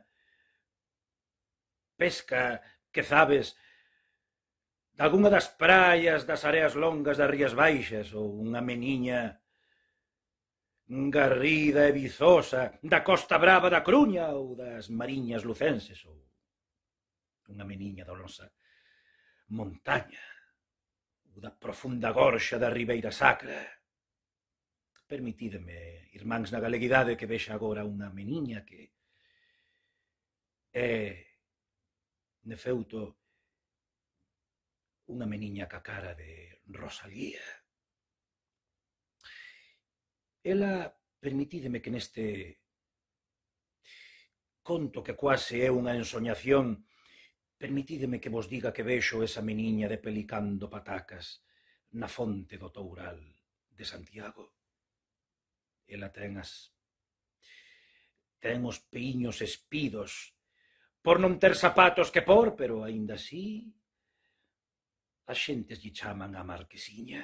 pesca, que sabes, dalgunha das praias das areas longas das Rías Baixas, ou unha meniña garrida e vizosa da Costa Brava da Coruña ou das Mariñas Lucenses, ou unha meniña da nosa montaña ou da profunda gorxa da Ribeira Sacra. Permitídeme, irmáns na galeguidade, que vexa agora unha meniña que é, de feuto, unha meniña ca cara de Rosalía. Ela, permitídeme que neste conto que quase é unha ensoñación, permitídeme que vos diga que vexo esa meniña de pelicando patacas na fonte do Toural de Santiago. Ela ten os peiños espidos por non ter zapatos que por, pero aínda así as xentes lle chaman a Marquesiña.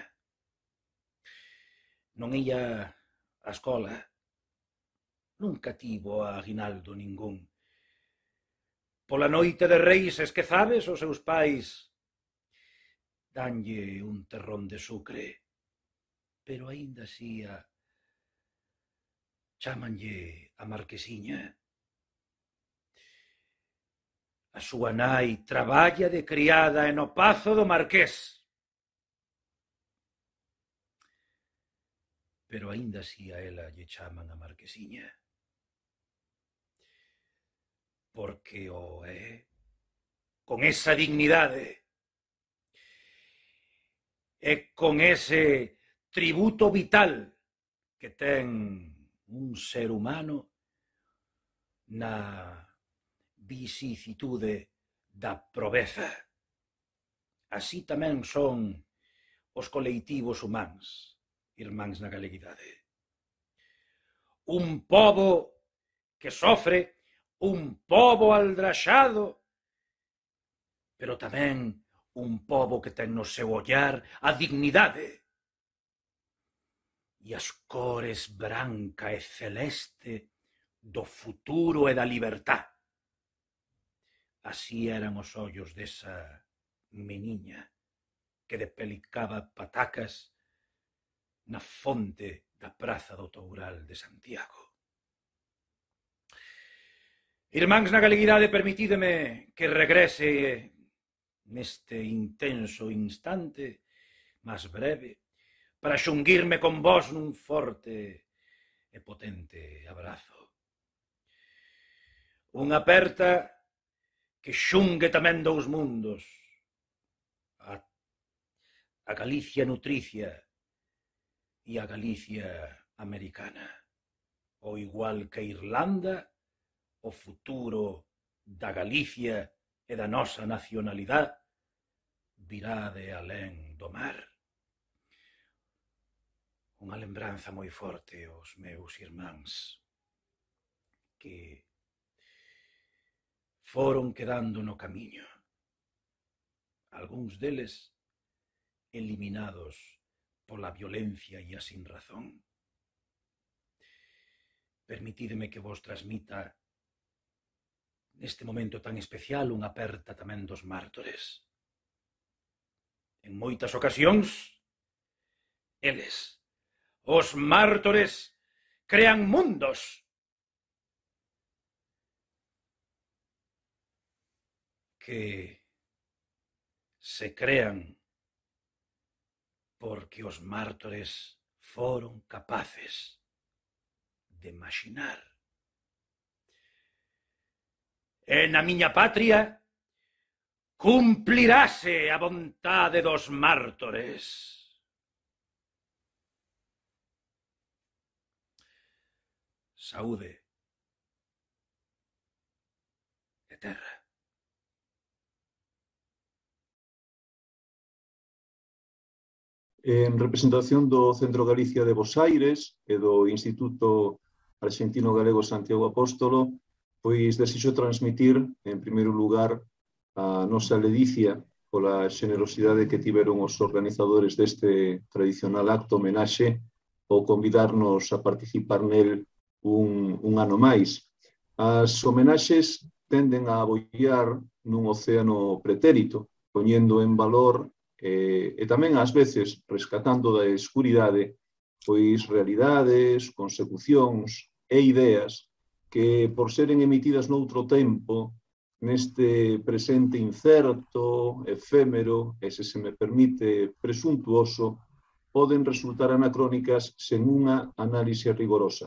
Non ía á escola, nunca tivo a aguinaldo ningún. Pola noite de Reis, esquezades, os seus pais danlle un terrón de sucre, pero aínda así chamanlle a Marquesiña. A súa nai traballa de criada no pazo do Marqués. Pero aínda así a ela lle chaman a Marquesiña. Porque o é con esa dignidade e con ese tributo vital que ten un ser humano na vicitude da probeza. Así tamén son os colectivos humáns, irmáns na galeguidade. Un pobo que sofre, un pobo aldraxado, pero tamén un pobo que ten no seu ollar a dignidade e as cores branca e celeste do futuro e da libertad. Así eran os ollos desa meniña que depelicaba patacas na fonte da Praza do Toural de Santiago. Irmáns na galeguidade, permitídeme que regrese neste intenso instante máis breve para xunguirme con vos nun forte e potente abrazo. Unha aperta que xungue tamén dous mundos, a Galicia nutricia e a Galicia americana. Ao igual que Irlanda, o futuro da Galicia e da nosa nacionalidade virá de alén do mar. Unha lembranza moi forte aos meus irmáns que foron quedando no camiño. Algúns deles eliminados pola violencia e a sinrazón. Permitídeme que vos transmita neste momento tan especial unha aperta tamén dos mártores. En moitas ocasións, eles, os mártores, crean mundos que se crean porque os mártores foron capaces de imaginar. E na miña patria cumplirase a vontade dos mártores. Saúde e terra. En representación do Centro Galicia de Bos Aires e do Instituto Argentino Galego Santiago Apóstolo, pois desexo transmitir, en primeiro lugar, a nosa ledicia pola xenerosidade que tiveron os organizadores deste tradicional acto homenaxe ao convidarnos a participar nel un ano máis. As homenaxes tenden a aboiar nun océano pretérito, poñendo en valor e tamén ás veces rescatando da escuridade pois realidades, consecucións e ideas que por seren emitidas noutro tempo, neste presente incerto, efémero e, se me permite, presuntuoso, poden resultar anacrónicas sen unha análise rigorosa.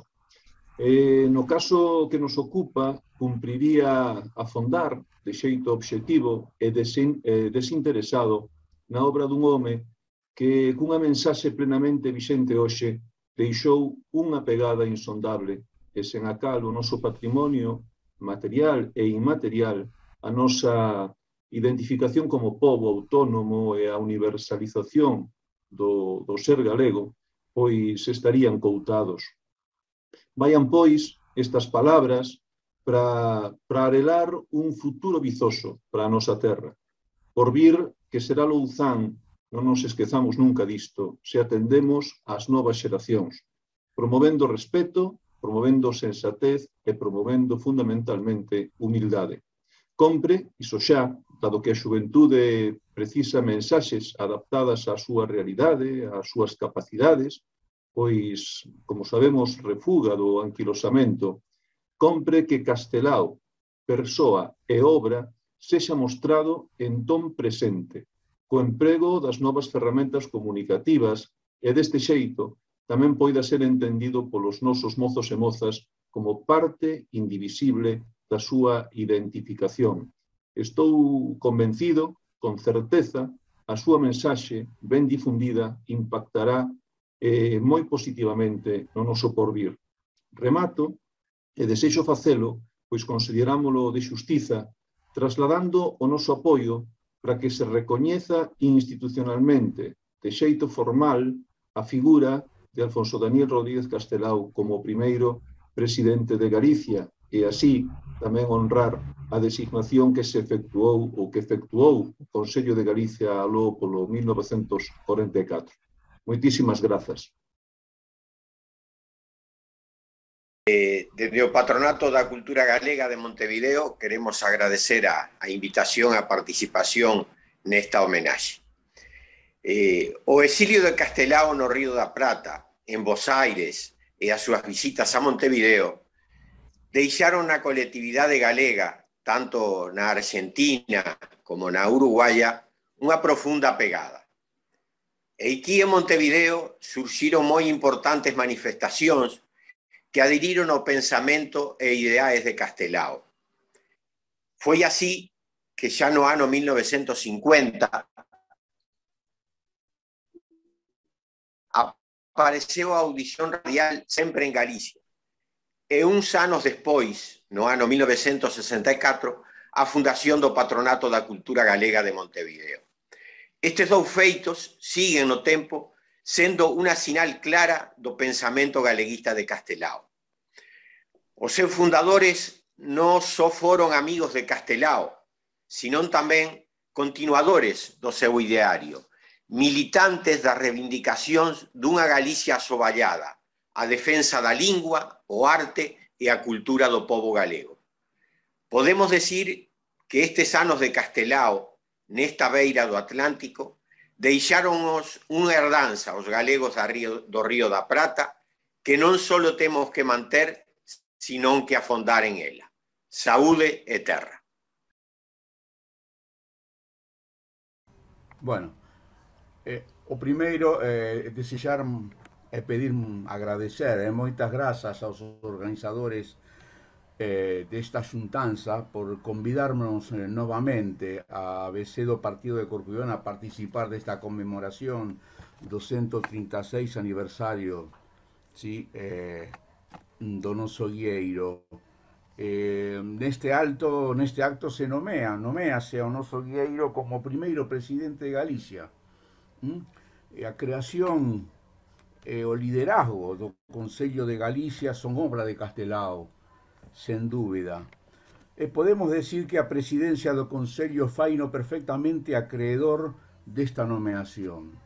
No caso que nos ocupa, cumpriría afondar de xeito obxectivo e desinteresado na obra dun home que, cunha mensaxe plenamente vixente hoxe, deixou unha pegada insondable e sen a cal o noso patrimonio material e inmaterial, a nosa identificación como pobo autónomo e a universalización do ser galego, pois estarían coutados. Vayan, pois, estas palabras para arelar un futuro vizoso para a nosa terra, por vir que será Louzán, non nos esquezamos nunca disto, se atendemos ás novas xeracións, promovendo respeto, promovendo sensatez e promovendo fundamentalmente humildade. Compre, iso xa, dado que a xuventude precisa mensaxes adaptadas á súa realidade, ás súas capacidades, pois, como sabemos, refuga do anquilosamento, compre que Castelao, persoa e obra, sexa mostrado en ton presente, co emprego das novas ferramentas comunicativas e deste xeito tamén poida ser entendido polos nosos mozos e mozas como parte indivisible da súa identificación. Estou convencido, con certeza, a súa mensaxe ben difundida impactará moi positivamente no noso porvir. Remato e desexo facelo, pois considerámolo de xustiza, trasladando o noso apoio para que se recoñeza institucionalmente, de xeito formal, a figura de Alfonso Daniel Rodríguez Castelao como primeiro presidente de Galicia e así tamén honrar a designación que se efectuou ou que efectuou o Consello de Galicia aló polo 1944. Moitísimas grazas. Desde o Patronato da Cultura Galega de Montevideo queremos agradecer a invitación a participación nesta homenaxe. O exilio de Castelao no Río da Prata, en Bos Aires e as súas visitas a Montevideo deixaron na colectividade galega, tanto na Argentina como na Uruguaya, unha profunda pegada. E aquí en Montevideo surxiron moi importantes manifestacións que adheriron ao pensamento e ideais de Castelao. Foi así que xa no ano 1950 apareceu a audición radial Sempre en Galicia. E uns anos despois, no ano 1964, a fundación do Patronato da Cultura Galega de Montevideo. Estes dous feitos siguen no tempo sendo unha sinal clara do pensamento galeguista de Castelao. Os seus fundadores non só foron amigos de Castelao, senón tamén continuadores do seu ideario, militantes das reivindicacións dunha Galicia asoballada, a defensa da lingua, o arte e a cultura do pobo galego. Podemos decir que estes anos de Castelao, nesta beira do Atlántico, deixáronnos unha herdanza aos galegos do Río da Prata que non só temos que manter, senón que afondar en ela. Saúde e terra. Bueno, o primeiro desexar e pedir agradecer moitas grazas aos organizadores desta xuntanza por convidarnos novamente a ABC do Partido de Corcubión a participar desta conmemoración do 136 aniversario, sí, do noso guieiro. Neste acto se nomease ao noso guieiro como primeiro presidente de Galicia. A creación e o liderazgo do Concello de Galicia son obra de Castelao, sen dúbida. E podemos decir que a presidencia do Concello faino perfectamente acreedor desta nomeación.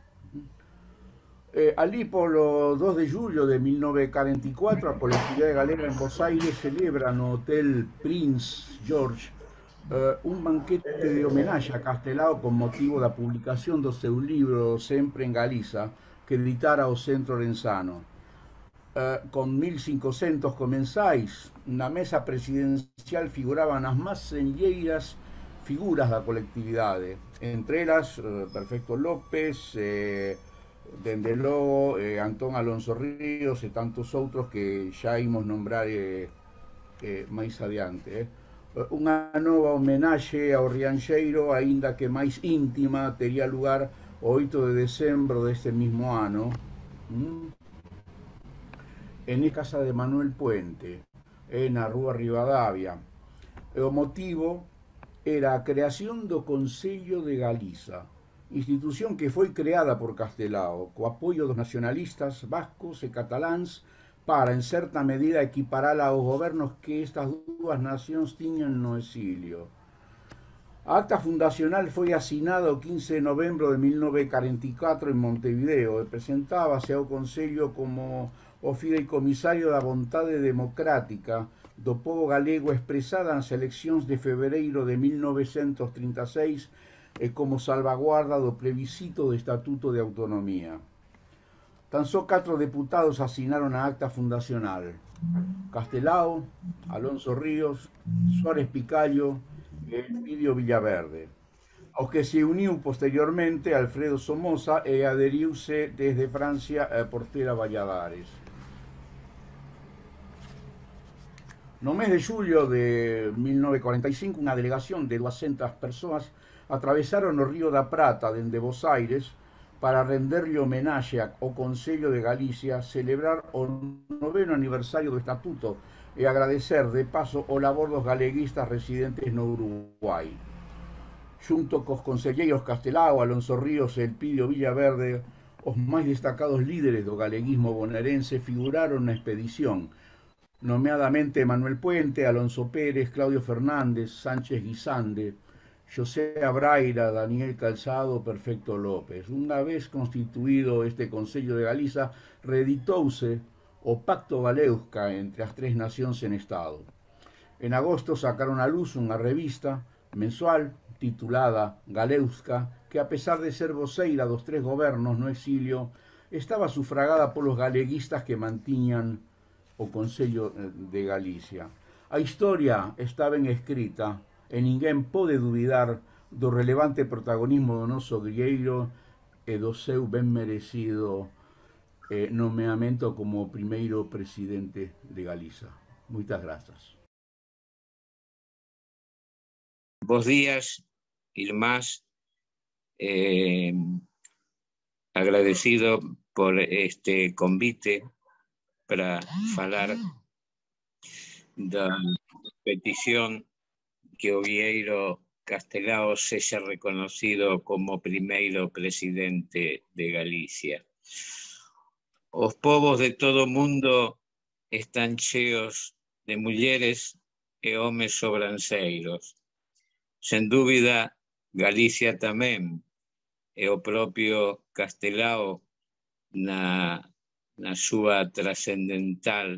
Alí polo 2 de julio de 1944 a colectividade galega en Bos Aires celebra no Hotel Prince George un banquete de homenaxe a Castelao con motivo da publicación do seu libro Sempre en Galiza que editara o Centro Orensano. Con 1.500 comensais, na mesa presidencial figuraban as máis senlleiras figuras da colectividade, entre elas Perfecto López, dende logo Antón Alonso Ríos e tantos outros que xa imos nombrar máis adiante. Unha nova homenaxe ao Rianxeiro, aínda que máis íntima, tería lugar o 8 de decembro deste mismo ano en casa de Manuel Puente, na Rúa Rivadavia. O motivo era a creación do Concello de Galiza, institución que foi creada por Castelao, co apoio dos nacionalistas vascos e cataláns para, en certa medida, equiparala aos gobernos que estas dúas nacións tiñan no exilio. A acta fundacional foi asinada o 15 de novembro de 1944 en Montevideo e presentábase ao Concello como o fideicomisario da vontade democrática do pobo galego expresada nas eleccións de febreiro de 1936 e como salvaguarda do plebiscito do Estatuto de Autonomía. Tan só 4 deputados asinaron a acta fundacional: Castelao, Alonso Ríos, Suárez Picallo e Elpidio Villaverde, aos que se uniu posteriormente Alfredo Somoza e aderiuse desde Francia Portela Valladares. No mes de xullo de 1945, unha delegación de 200 persoas atravesaron o Río da Prata dende Bos Aires para renderlle homenaxe ao Concello de Galicia, celebrar o 9º aniversario do Estatuto e agradecer de paso o labor dos galeguistas residentes no Uruguai. Xunto cos concelleiros Castelao, Alonso Ríos e Elpidio Villaverde, os máis destacados líderes do galeguismo bonaerense figuraron na expedición, nomeadamente Manuel Puente, Alonso Pérez, Claudio Fernández, Sánchez Guisande, José Abraira, Daniel Calzado, Perfecto López. Unha vez constituído este Concello de Galiza, reeditouse o Pacto Galeusca entre as tres nacións en Estado. En agosto sacaron a luz unha revista mensual titulada Galeusca, que a pesar de ser voceira dos tres gobernos no exilio, estaba sufragada polos galeguistas que mantiñan o Concello de Galicia. A historia está ben escrita e ninguén pode dubidar do relevante protagonismo do noso grilleiro e do seu ben merecido nomeamento como primeiro presidente de Galiza. Moitas grazas. Bos días, irmás. Agradecido por este convite para falar da petición que o Vieiro Castelao sexa reconocido como primeiro presidente de Galicia. Os povos de todo o mundo están cheos de mulleres e homes sobranceiros. Sen dúbida, Galicia tamén, e o propio Castelao na súa trascendental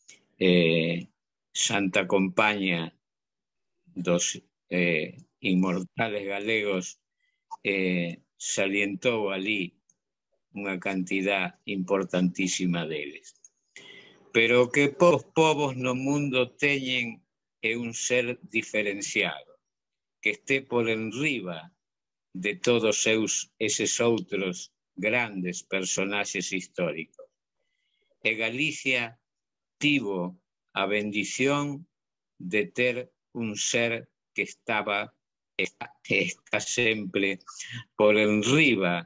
Santa Compaña dos inmortales galegos salientou ali unha cantidad importantísima deles. Pero o que os povos no mundo teñen é un ser diferenciado, que este por enriba de todos eses outros grandes personaxes históricos. E Galicia tivo a bendición de ter un ser que está sempre por enriba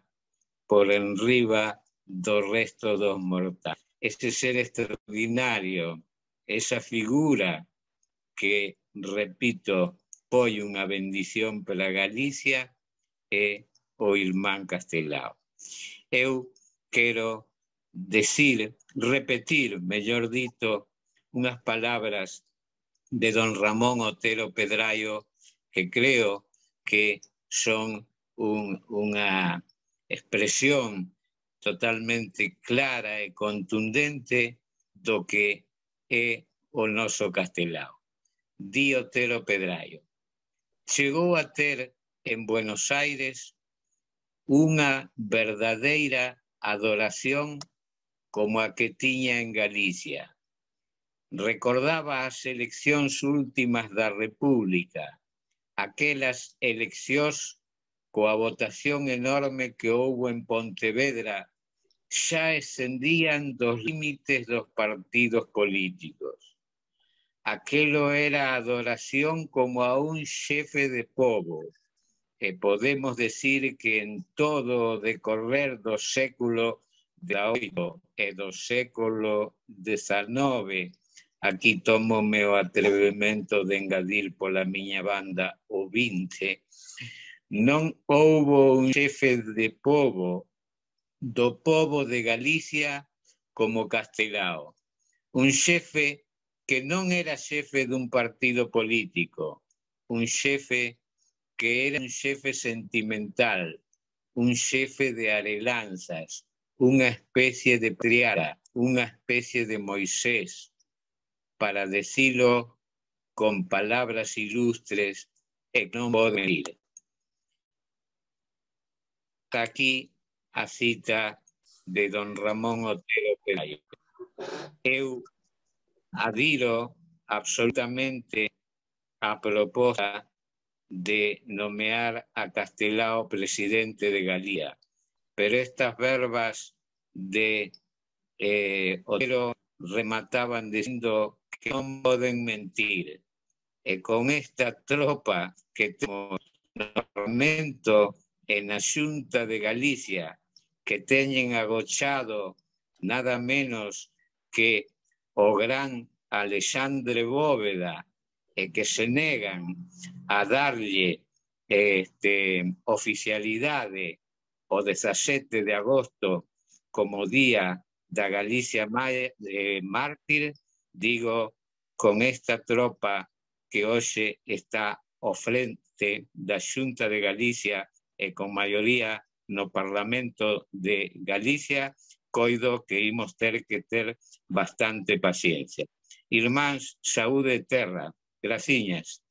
do resto dos mortais. Ese ser extraordinario, esa figura que, repito, foi unha bendición para Galicia, é o irmán Castelao. Eu quero repetir, mellor dito, unhas palabras de don Ramón Otero Pedraio que creo que son unha expresión totalmente clara e contundente do que é o noso Castelao. Di Otero Pedraio: chegou a ter en Buenos Aires unha verdadeira adoración como a que tiña en Galicia. Recordaba as eleccións últimas da República, aquelas eleccións coa votación enorme que houbo en Pontevedra, xa excendían dos límites dos partidos políticos. Aquelo era adoración como a un xefe de pobo, e podemos decir que en todo o decorrer do século XVIII e do século XIX, aquí tomo o meu atrevemento de engadir pola miña banda o XX, non houbo un xefe de pobo, do pobo de Galicia como Castelao. Un xefe que non era xefe dun partido político, un xefe que era un xefe sentimental, un xefe de arelanzas, unha especie de patriarca, unha especie de Moisés, para decilo con palabras ilustres e que non poden ir. Está aquí a cita de don Ramón Otero Pedraio. Eu adhiro absolutamente a proposta de nomear a Castelao presidente de Galicia, pero estas verbas de Otero remataban dicindo que non poden mentir, e con esta tropa que temos no Parlamento e na Xunta de Galicia, que teñen agochado nada menos que o gran Alexandre Bóveda, e que se negan a darlle oficialidade o 17 de agosto como Día da Galicia Mártir, digo, con esta tropa que hoxe está ao frente da Xunta de Galicia e con maioría no Parlamento de Galicia, coido que imos ter que ter bastante paciencia. Irmáns, saúde e terra. Graciñas.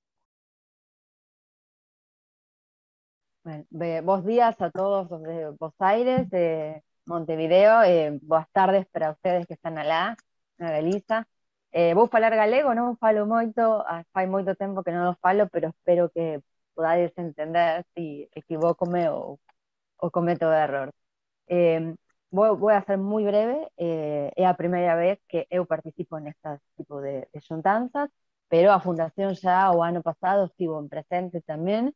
Bueno, bos días a todos desde Buenos Aires, de Montevideo, buenas tardes para ustedes que están alá, en Galicia. Vou falar galego, non falo moito, fai moito tempo que non lo falo, pero espero que podades entender se equivócome ou cometo error. Voy a ser moi breve, é a primeira vez que eu participo neste tipo de xuntanzas, pero a Fundación xa o ano pasado estivo presente tamén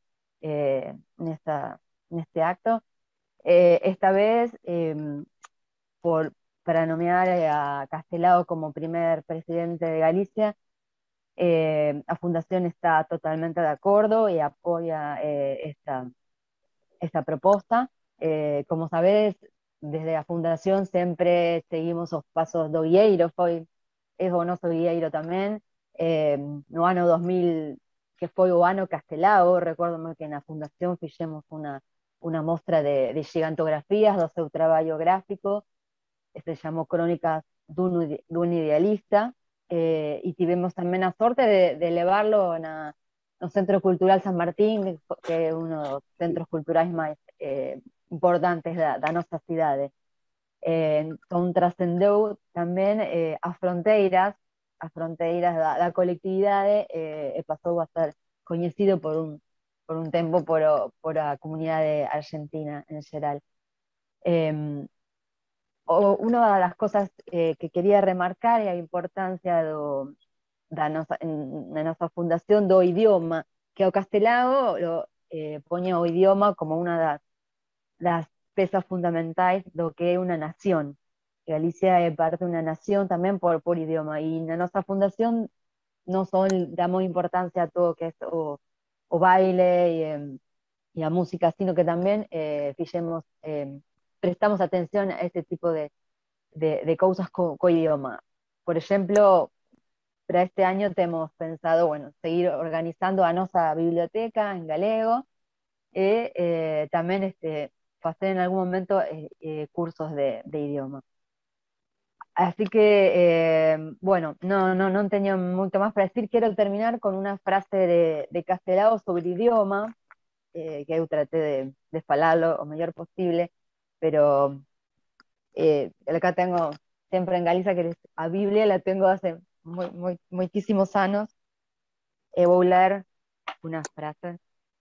neste acto. Esta vez, para nomear a Castelao como primer presidente de Galicia, a Fundación está totalmente de acordo y apoya esta proposta. Como sabes, desde a Fundación sempre seguimos os pasos do Guieiro, é o noso Guieiro tamén. No ano 2000, que foi o ano Castelao, recórdome que na Fundación fixemos unha mostra de xigantografías do seu traballo gráfico, se chamou Crónicas dun Idealista, e tivemos tamén a sorte de levarlo no Centro Cultural San Martín, que é un dos centros culturais máis importantes da nosa cidade. Entón trascendeu tamén as fronteiras da colectividade, e pasou a ser coñecido por un tempo por a comunidade argentina en xeral. Unha das cosas que quería remarcar é a importancia na nosa fundación do idioma, que o castelao poña o idioma como unha das pezas fundamentais do que é unha nación. Galicia é parte dunha nación tamén por idioma, e na nosa fundación non só damos importancia a todo que é o baile e a música, sino que tamén prestamos atención a este tipo de cousas co idioma. Por exemplo, para este año temos pensado, seguir organizando a nosa biblioteca en galego e tamén facer en algún momento cursos de idioma. Así que, non teño moito máis para decir. Quero terminar con unha frase de Castelao sobre idioma, que eu traté de falalo o mellor posible, pero acá tengo sempre en Galicia que a Biblia la tengo hace moitísimos anos, e vou ler unas frases.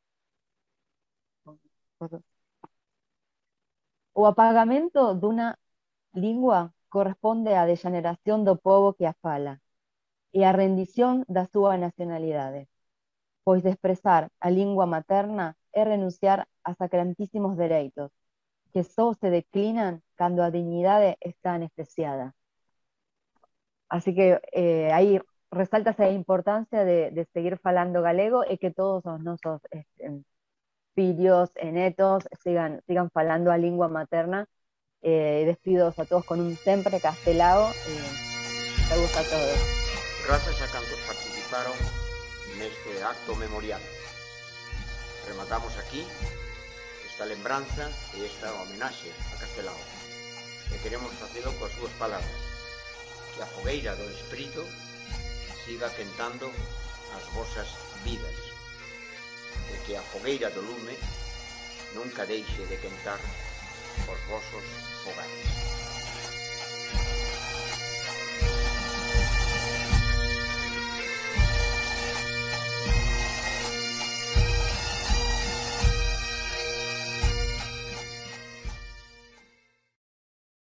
O apagamento dunha lingua corresponde á degeneración do pobo que a fala e á rendición da súa nacionalidade, pois de expresar a lingua materna é renunciar a sacrantísimos dereitos que só se declinan cando a dignidade está anestesiada. Así que aí resaltase a importancia de seguir falando galego e que todos os nosos fillos e netos sigan falando a lingua materna. Despidos a todos con un sempre castelao e saludos a todos. Grazas a cantos participaron neste acto memorial. Rematamos aquí esta lembranza e esta homenaxe a Castelao, e queremos facelo coas súas palabras, que a fogueira do espírito siga quentando as vosas vidas, e que a fogueira do lume nunca deixe de quentar os vosos fogares.